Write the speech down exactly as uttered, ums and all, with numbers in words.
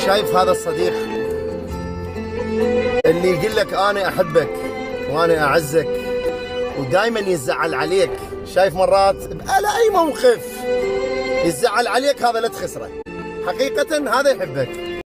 شايف هذا الصديق اللي يقول لك انا احبك وانا اعزك ودائما يزعل عليك. شايف مرات على اي موقف يزعل عليك، هذا لا تخسره، حقيقة هذا يحبك.